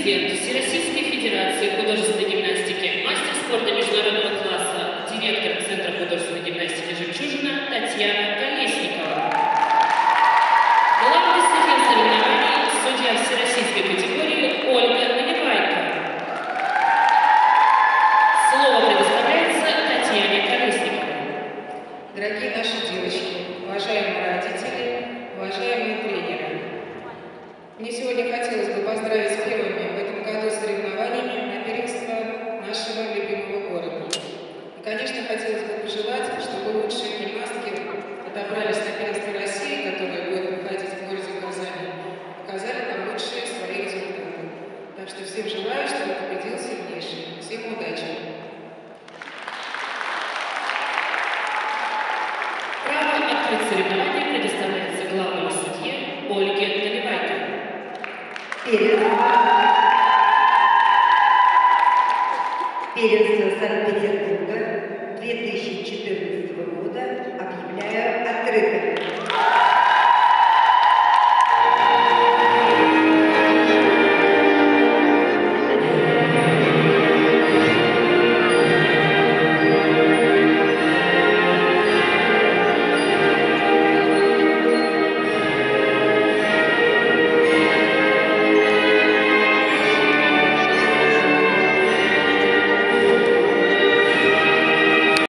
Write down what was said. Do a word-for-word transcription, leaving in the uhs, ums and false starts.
президент Всероссийской Федерации художественной гимнастики, мастер спорта международного класса, директор Центра художественной гимнастики «Жемчужина» Татьяна Колесникова. Главный судья соревнований, судья всероссийской категории Ольга Наливайко. Слово предоставляется Татьяне Колесниковой. Дорогие наши девочки, уважаемые родители, уважаемые тренеры, мне сегодня хотелось бы поздравить с первыми в этом году соревнованиями на первенство нашего любимого города. И, конечно, хотелось бы пожелать, чтобы лучшие гимнастки отобрались на первенство России, которое будет проходить в городе Казани, показали там лучшие свои результаты. Так что всем желаю, чтобы победил сильнейший. Всем удачи! Право открыть соревнования предоставляется главному судье Ольге Наливайко. Первенство Санкт-Петербурга.